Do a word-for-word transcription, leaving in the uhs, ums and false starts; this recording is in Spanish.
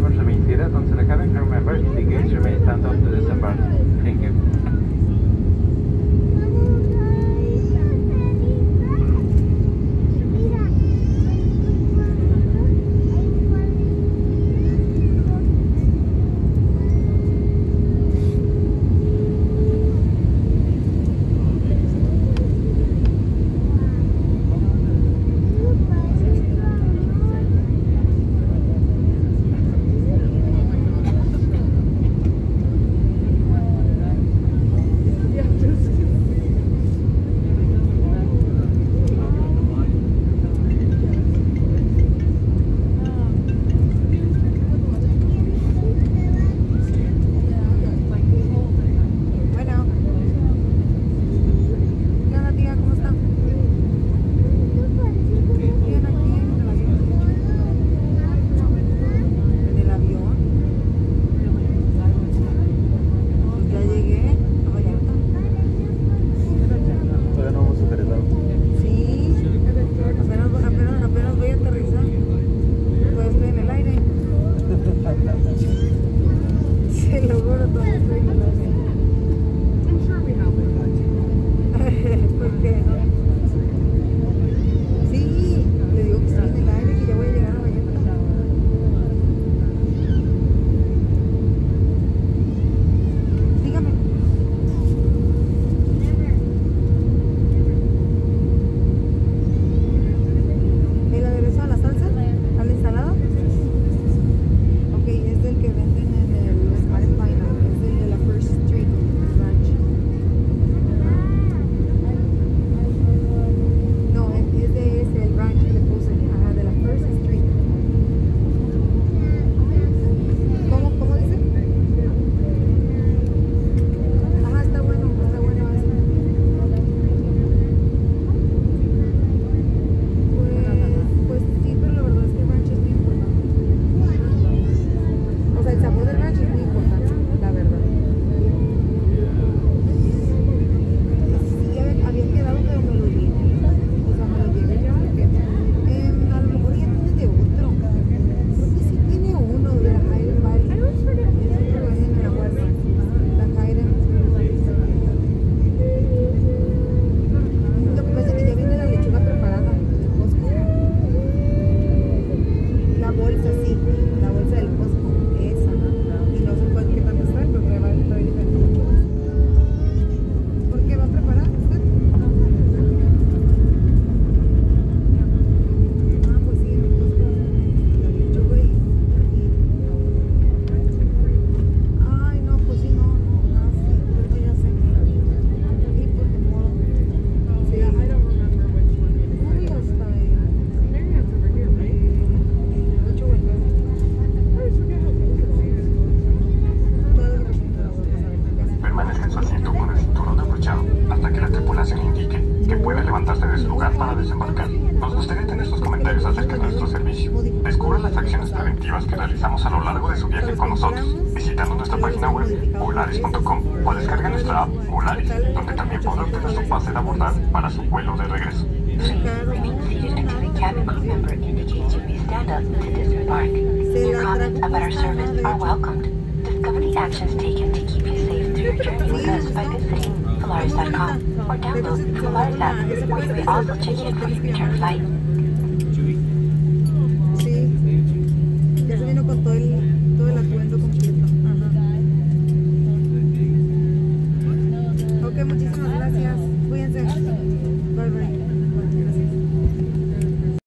customers remain seated until the cabin crew member indicates remain stand up to disembark. Thank you. Que realizamos a lo largo de su viaje con nosotros, visitando nuestra página web volaris punto com o descargue nuestra app Volaris, donde también podrá obtener su pase de abordar para su vuelo de regreso. Remain seated until the cabin crew member indicates you may stand up to disembark. Your comments about our service are welcomed. Discover the actions taken to keep you safe through your journey with us by visiting Volaris dot com or download the Volaris app, where you may also check in for your return flight.